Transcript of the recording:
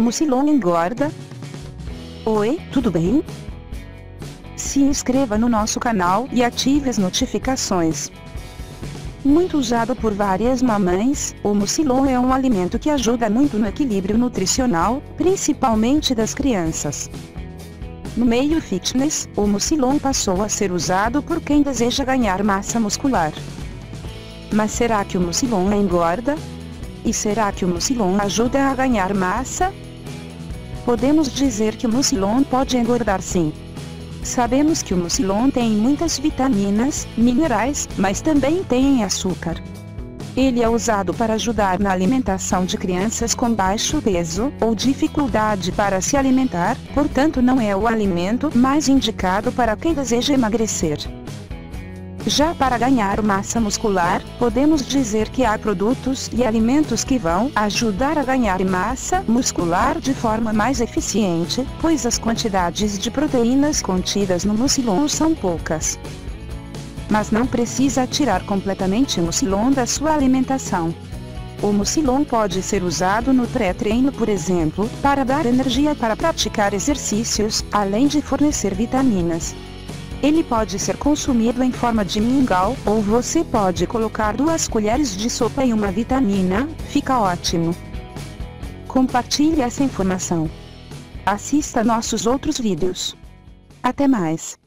Mucilon engorda? Oi, tudo bem? Se inscreva no nosso canal e ative as notificações. Muito usado por várias mamães, o mucilon é um alimento que ajuda muito no equilíbrio nutricional, principalmente das crianças. No meio fitness, o mucilon passou a ser usado por quem deseja ganhar massa muscular. Mas será que o mucilon engorda? E será que o mucilon ajuda a ganhar massa? Podemos dizer que o mucilon pode engordar sim. Sabemos que o mucilon tem muitas vitaminas, minerais, mas também tem açúcar. Ele é usado para ajudar na alimentação de crianças com baixo peso ou dificuldade para se alimentar, portanto não é o alimento mais indicado para quem deseja emagrecer. Já para ganhar massa muscular, podemos dizer que há produtos e alimentos que vão ajudar a ganhar massa muscular de forma mais eficiente, pois as quantidades de proteínas contidas no mucilon são poucas. Mas não precisa tirar completamente o mucilon da sua alimentação. O mucilon pode ser usado no pré-treino, por exemplo, para dar energia para praticar exercícios, além de fornecer vitaminas. Ele pode ser consumido em forma de mingau, ou você pode colocar 2 colheres de sopa em uma vitamina, fica ótimo. Compartilhe essa informação. Assista nossos outros vídeos. Até mais.